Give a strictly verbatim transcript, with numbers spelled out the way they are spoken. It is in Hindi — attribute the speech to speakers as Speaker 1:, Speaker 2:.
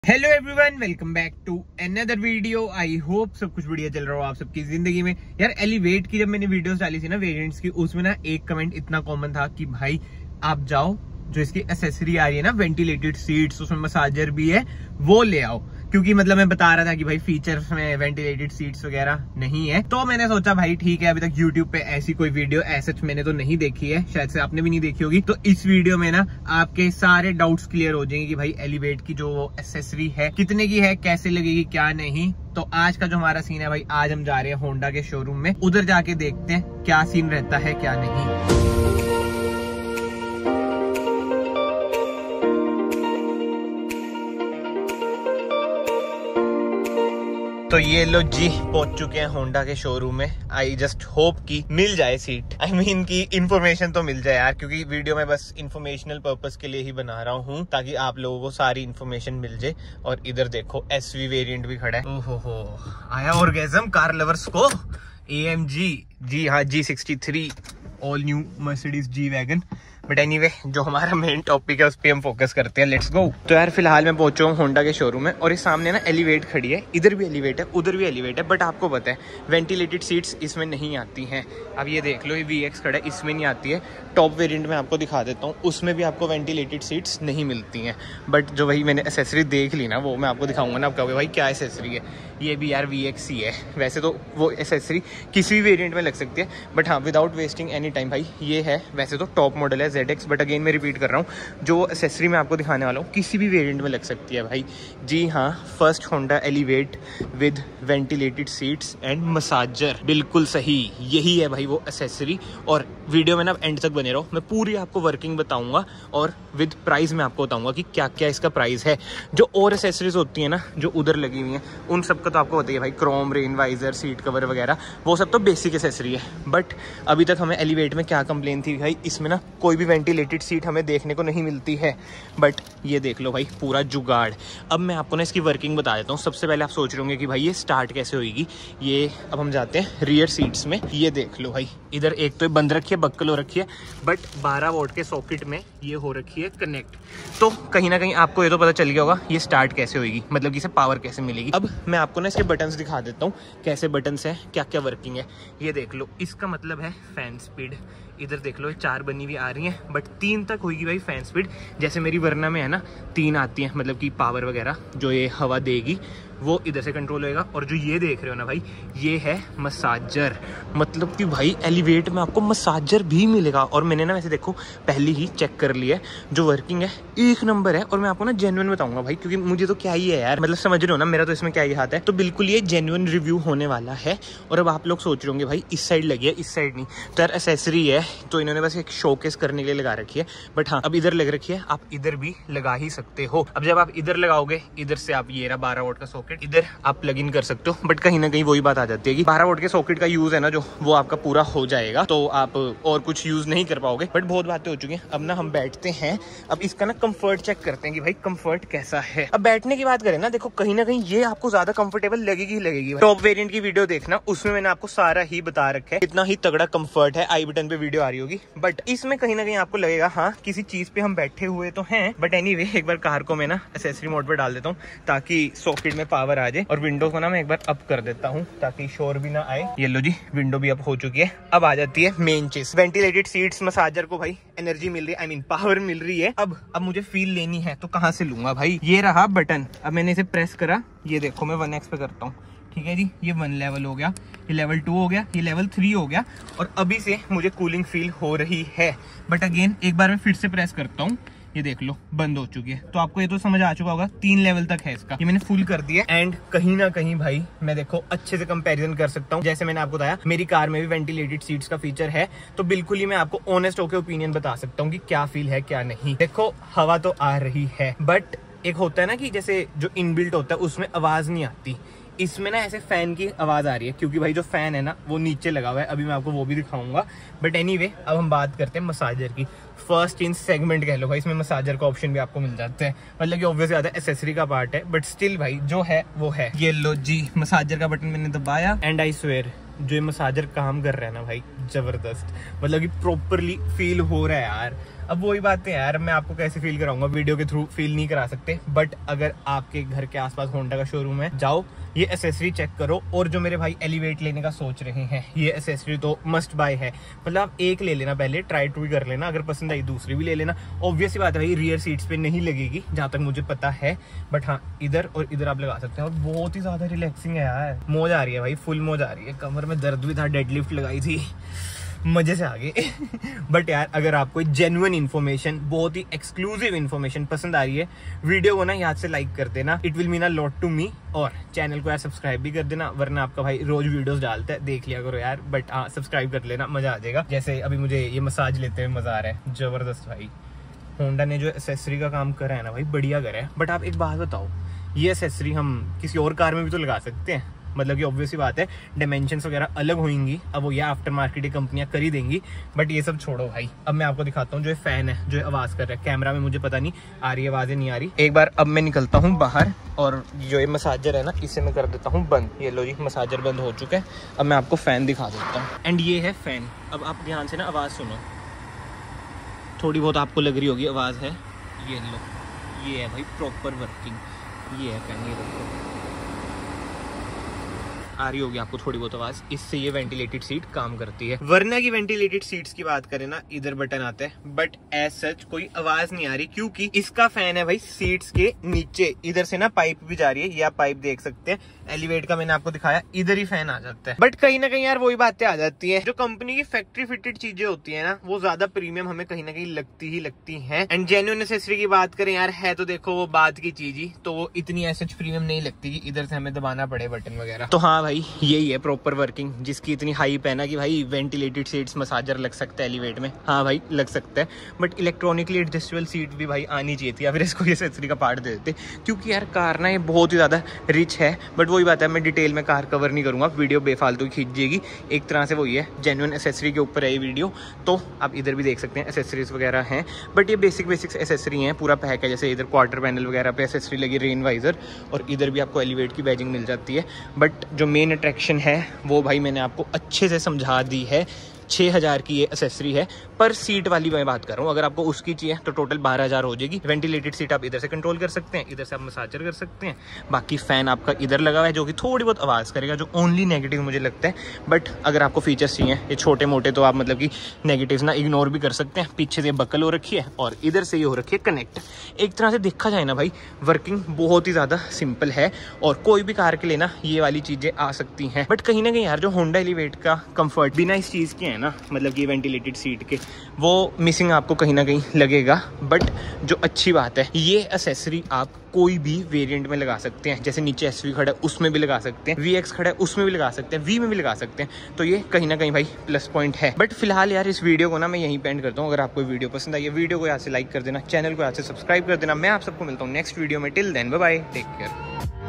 Speaker 1: Hello everyone, welcome back to another video. I hope सब कुछ बढ़िया चल रहा हो आप सबकी जिंदगी में। यार एलिवेट की जब मैंने वीडियोस डाली थी ना वेरिएंट्स की, उसमें ना एक कमेंट इतना कॉमन था कि भाई आप जाओ जो इसकी एसेसरी आ रही है ना, वेंटिलेटेड सीट्स, उसमें मसाजर भी है, वो ले आओ। क्योंकि मतलब मैं बता रहा था कि भाई फीचर्स में वेंटिलेटेड सीट्स वगैरह नहीं है, तो मैंने सोचा भाई ठीक है, अभी तक यूट्यूब पे ऐसी कोई वीडियो ऐसे मैंने तो नहीं देखी है, शायद से आपने भी नहीं देखी होगी। तो इस वीडियो में ना आपके सारे डाउट्स क्लियर हो जाएंगे कि भाई एलिवेट की जो एसेसरी है कितने की है, कैसे लगेगी, क्या नहीं। तो आज का जो हमारा सीन है भाई, आज हम जा रहे हैं होंडा के शोरूम में, उधर जाके देखते हैं क्या सीन रहता है क्या नहीं। तो ये लो जी, पहुंच चुके हैं होंडा के शोरूम में। आई जस्ट होप कि मिल जाए सीट, आई मीन की इन्फॉर्मेशन तो मिल जाए यार, क्योंकि वीडियो में बस इन्फॉर्मेशनल पर्पस के लिए ही बना रहा हूँ ताकि आप लोगों को सारी इन्फॉर्मेशन मिल जाए। और इधर देखो एसवी वेरिएंट भी खड़ा है। ओहो हो, आया ऑर्गेज़म कार लवर्स को। ए एम जी, जी हाँ, G sixty three all new Mercedes G wagon. But anyway, जो हमारा मेन टॉपिक है उस पर हम फोकस करते हैं। Let's go. तो यार फिलहाल मैं पहुंचा हूँ होंडा के शोरूम में, और इस सामने ना एलिवेट खड़ी है, इधर भी एलिवेट है, उधर भी एलिवेट है। बट आपको पता है वेंटिलेटेड सीट्स इसमें नहीं आती हैं। अब ये देख लो, ये वी एक्स खड़ा है, इसमें नहीं आती है। टॉप वेरिएंट में आपको दिखा देता हूँ, उसमें भी आपको वेंटिलेटेड सीट्स नहीं मिलती हैं। बट जो वही मैंने एसेसरी देख ली ना, वो मैं आपको दिखाऊंगा ना, आप कहोगे भाई क्या एसेसरी है। ये भी यार वी एक्स ही है। वैसे तो वो एसेसरी किसी भी वेरिएंट में लग सकती है, बट हाँ विदाउट वेस्टिंग एनी टाइम भाई, ये है वैसे तो टॉप मॉडल है जेड एक्स। बट अगेन मैं रिपीट कर रहा हूँ, जो एसेसरी मैं आपको दिखाने वाला हूँ किसी भी वेरिएंट में लग सकती है भाई। जी हाँ, first Honda Elevate with ventilated seats and massager, बिल्कुल सही, यही है भाई वो एसेसरी। और वीडियो में ना एंड तक बने रहो, मैं पूरी आपको वर्किंग बताऊंगा और विद प्राइस में आपको बताऊंगा कि क्या क्या इसका प्राइस है। जो और एसेसरीज होती है ना जो उधर लगी हुई हैं, उन सबका तो आपको बताइए भाई, chrome, rain visor, seat cover वगैरह, वो सब तो बेसिक एसेसरी है। बट अभी तक हमें एलिवेट में क्या कंप्लेन थी भाई, इसमें ना कोई भी वेंटिलेटेड सीट हमें देखने को नहीं मिलती है। बट ये देख लो भाई, पूरा जुगाड़। अब मैं आपको ना इसकी वर्किंग बता देता हूँ। सबसे पहले आप सोच रहे होंगे कि भाई ये स्टार्ट कैसे होगी। ये अब हम जाते हैं रियर सीट्स में। ये देख लो भाई, इधर एक तो बंद रखी है, बक्कल हो रखी है, बट बारह वोल्ट के सॉकेट में ये हो रखी है कनेक्ट। तो कहीं ना कहीं आपको ये तो पता चल गया होगा ये स्टार्ट कैसे होगी, मतलब कि इसे पावर कैसे मिलेगी। अब मैं आपको ना इसके बटन्स दिखा देता हूँ, कैसे बटन्स हैं, क्या क्या वर्किंग है। ये देख लो, इसका मतलब है फैन स्पीड। इधर देख लो, चार बनी हुई आ रही हैं, बट तीन तक होगी भाई फैन स्पीड। जैसे मेरी वरना में है ना, तीन आती हैं, मतलब कि पावर वगैरह जो ये हवा देगी वो इधर से कंट्रोल होएगा। और जो ये देख रहे हो ना भाई, ये है मसाजर, मतलब कि भाई एलिवेट में आपको मसाजर भी मिलेगा। और मैंने ना वैसे देखो पहले ही चेक कर लिया है, जो वर्किंग है एक नंबर है। और मैं आपको ना जेन्युइन बताऊंगा भाई, क्योंकि मुझे तो क्या ही है यार, मतलब समझ रहे हो ना, मेरा तो इसमें क्या ही हाथ है। तो बिल्कुल ये जेन्युइन रिव्यू होने वाला है। और अब आप लोग सोच रहे होंगे भाई इस साइड लगी है, इस साइड नहीं। तो यार एसेसरी है तो इन्होंने बस एक शोकेस करने के लिए लगा रखी है। बट हाँ, अब इधर लग रखी है, आप इधर भी लगा ही सकते हो। अब जब आप इधर लगाओगे, इधर से आप ये रहा बारह वोल्ट का सॉकेट, इधर आप प्लग इन कर सकते हो। बट कहीं ना कहीं वही बात आ जाती है कि बारह वोल्ट के सॉकेट का यूज है ना जो, वो आपका पूरा हो जाएगा, तो आप और कुछ यूज नहीं कर पाओगे। बट बहुत बातें हो चुकी हैं, अब ना हम बैठते हैं। अब इसका ना कंफर्ट चेक करते हैं कि भाई कंफर्ट कैसा है। अब बैठने की बात करें ना, देखो कहीं ना कहीं ये आपको ज्यादा कंफर्टेबल लगेगी ही लगेगी। टॉप वेरिएंट की वीडियो देखना, उसमें मैंने आपको सारा ही बता रखा है, इतना ही तगड़ा कंफर्ट है। आई बटन पे वीडियो आ रही होगी। बट इसमें कहीं ना कहीं आपको लगेगा हाँ किसी चीज पे हम बैठे हुए तो हैं। बट एनीवे, एक बार कार को मैं ना एसेसरी मोड पर डाल देता हूँ ताकि सॉकेट में पावर आ जाए। और विंडो को ना मैं एक बार अप कर देता हूँ ताकि शोर भी ना आए। ये लो जी, विंडो भी अप हो चुकी है। अब आ जाती है मेन चीज, वेंटिलेटेड सीट्स। मसाजर को भाई एनर्जी मिल रही है, आई मीन पावर मिल रही है। अब अब मुझे फील लेनी है तो कहाँ से लूंगा भाई। ये रहा बटन, अब मैंने इसे प्रेस करा, ये देखो मैं वन एक्स पे करता हूँ, ठीक है जी, ये वन लेवल हो गया, ये लेवल टू हो गया, ये लेवल थ्री हो गया। और अभी से मुझे कूलिंग फील हो रही है। बट अगेन एक बार मैं फिर से प्रेस करता हूँ, ये देख लो बंद हो चुकी है। तो आपको ये तो समझ आ चुका होगा, तीन लेवल तक है इसका। ये मैंने फुल कर दिया। एंड कहीं ना कहीं भाई मैं देखो अच्छे से कंपैरिजन कर सकता हूँ। जैसे मैंने आपको बताया मेरी कार में भी वेंटिलेटेड सीट्स का फीचर है, तो बिल्कुल ही मैं आपको ऑनेस्ट होकर ओपिनियन बता सकता हूँ कि क्या फील है क्या नहीं। देखो हवा तो आ रही है, बट एक होता है ना कि जैसे जो इनबिल्ट होता है उसमें आवाज नहीं आती, इसमें ना ऐसे फैन की आवाज आ रही है, क्योंकि भाई जो फैन है ना वो नीचे लगा हुआ है। अभी मैं आपको वो भी दिखाऊंगा। बट एनीवे, अब हम बात करते हैं मसाजर की। फर्स्ट इन सेगमेंट कह लो भाई, इसमें मसाजर का ऑप्शन भी आपको मिल जाते हैं। मतलब कि ऑब्वियसली ज्यादा एसेसरी का पार्ट है, बट स्टिल भाई जो है वो है। ये लो जी, मसाजर का बटन मैंने दबाया, एंड आई स्वेयर जो ये मसाजर काम कर रहा है ना भाई, जबरदस्त, मतलब कि प्रॉपरली फील हो रहा है यार। अब वही बात है यार, मैं आपको कैसे फील कराऊंगा, वीडियो के थ्रू फील नहीं करा सकते। बट अगर आपके घर के आसपास होंडा का शोरूम है, जाओ ये एसेसरी चेक करो। और जो मेरे भाई एलिवेट लेने का सोच रहे हैं, ये एसेसरी तो मस्ट बाय है। मतलब आप एक ले लेना, पहले ट्राई टू कर लेना, अगर पसंद आई दूसरी भी ले लेना। ऑब्वियस बात है भाई, रियर सीट्स पे नहीं लगेगी जहां तक मुझे पता है, बट हाँ इधर और इधर आप लगा सकते हैं। और बहुत ही ज्यादा रिलैक्सिंग है यार, मौज आ रही है भाई, फुल मौज आ रही है। कमर में दर्द भी था, डेडलिफ्ट लगाई थी, मजे से आगे। बट यार अगर आपको जेन्युइन इन्फॉर्मेशन, बहुत ही एक्सक्लूसिव इन्फॉर्मेशन पसंद आ रही है, वीडियो को ना याद से लाइक कर देना, it will mean a lot to me. और चैनल को यार सब्सक्राइब भी कर देना, वरना आपका भाई रोज वीडियोस डालता है, देख लिया करो यार। बट हाँ सब्सक्राइब कर लेना, मजा आ जाएगा। जैसे अभी मुझे ये मसाज लेते हुए मजा आ रहा है, जबरदस्त भाई। होंडा ने जो एसेसरी का काम करा है ना भाई, बढ़िया करा है। बट आप एक बात बताओ, ये एसेसरी हम किसी और कार में भी तो लगा सकते हैं, मतलब कि ऑब्वियस ही बात है, डायमेंशंस वगैरह अलग होंगी, अब वो ये आफ्टर मार्केट कंपनियां कर ही देंगी। बट ये सब छोड़ो भाई, अब मैं आपको दिखाता हूँ जो फैन है, जो आवाज कर रहा है। कैमरा में मुझे पता नहीं आ रही है आवाजें, नहीं आ रही। एक बार अब मैं निकलता हूँ बाहर, और जो ये मसाजर है ना, इसे मैं कर देता हूँ बंद। ये लो जी, मसाजर बंद हो चुका है। अब मैं आपको फैन दिखा देता हूँ, एंड ये है फैन। अब आप ध्यान से ना आवाज सुनो, थोड़ी बहुत आपको लग रही होगी आवाज है। ये लो, ये है भाई प्रॉपर वर्किंग, ये है फैन, ये देखो आ रही होगी आपको थोड़ी बहुत आवाज। इससे ये वेंटिलेटेड सीट काम करती है। वरना की वेंटिलेटेड सीट्स की बात करें ना, इधर बटन आता है, बट एज सच कोई आवाज नहीं आ रही, क्योंकि इसका फैन है भाई सीट्स के नीचे। इधर से ना पाइप भी जा रही है, ये आप पाइप देख सकते हैं। एलिवेट का मैंने आपको दिखाया, इधर ही फैन आ जाता है। बट कहीं ना कहीं यार वही बातें आ जाती है, जो कंपनी की फैक्ट्री फिटेड चीजें होती है ना, वो ज्यादा प्रीमियम हमें कहीं ना कहीं लगती ही लगती है। एंड जेन्युइन एक्सेसरी की बात करें यार, है तो देखो वो बात की चीज ही, तो वो इतनी ऐसे प्रीमियम नहीं लगती कि इधर से हमें दबाना पड़े बटन वगैरह। तो हाँ भाई, यही है प्रॉपर वर्किंग, जिसकी इतनी हाइप है ना कि भाई वेंटिलेटेड सीट्स मसाजर लग सकता है एलिवेट में। हाँ भाई लग सकता है, बट इलेक्ट्रॉनिकली एडजस्टेबल सीट भी भाई आनी चाहिए थी, या फिर इसको एक्सेसरी का पार्ट दे देते, क्योंकि यार कार ना ये बहुत ही ज्यादा रिच है। बट वही बात है, मैं डिटेल में कार कवर नहीं करूंगा, वीडियो बेफालतू खींच जाएगी। एक तरह से वही है, जेन्युइन एक्सेसरी के ऊपर है ये वीडियो। तो आप इधर भी देख सकते हैं एक्सेसरीज वगैरह हैं, बट ये बेसिक बेसिक एक्सेसरी हैं, पूरा पैक है। जैसे इधर क्वार्टर पैनल वगैरह पे एक्सेसरी लगी, रेन वाइजर, और इधर भी आपको एलिवेट की बैजिंग मिल जाती है। बट जो मेन अट्रैक्शन है वो भाई मैंने आपको अच्छे से समझा दी है। छः हज़ार की ये एक्सेसरी है, पर सीट वाली मैं बात कर रहा हूँ। अगर आपको उसकी चाहिए तो टोटल बारह हज़ार हो जाएगी। वेंटिलेटेड सीट आप इधर से कंट्रोल कर सकते हैं, इधर से आप मसाजर कर सकते हैं। बाकी फैन आपका इधर लगा हुआ है, जो कि थोड़ी बहुत आवाज़ करेगा, जो ओनली नेगेटिव मुझे लगता है। बट अगर आपको फीचर्स चाहिए ये छोटे मोटे, तो आप मतलब कि नेगेटिव ना इग्नोर भी कर सकते हैं। पीछे से बकल हो रखी है और इधर से ये हो रखी है कनेक्ट। एक तरह से देखा जाए ना भाई, वर्किंग बहुत ही ज़्यादा सिंपल है, और कोई भी कार के लिए ना ये वाली चीज़ें आ सकती हैं। बट कहीं ना कहीं यार जो होंडा एलिवेट का कंफर्ट बिना इस चीज़ के है ना, मतलब कि वेंटिलेटेड सीट के, वो मिसिंग आपको कहीं ना कहीं लगेगा। बट जो अच्छी बात है, ये एक्सेसरी आप कोई भी वेरिएंट में लगा सकते हैं। जैसे नीचे एसवी खड़ा है उसमें भी लगा सकते हैं, वी एक्स खड़ा है उसमें भी लगा सकते हैं, वी में भी लगा सकते हैं। तो ये कहीं ना कहीं भाई प्लस पॉइंट है। बट फिलहाल यार इस वीडियो को ना मैं यहीं पे एंड करता हूँ। अगर आपको वीडियो पसंद आई है, वीडियो को यहाँ से लाइक कर देना, चैनल को यहाँ से सब्सक्राइब कर देना। मैं आप सबको मिलता हूँ नेक्स्ट वीडियो में। Till then bye bye, take care.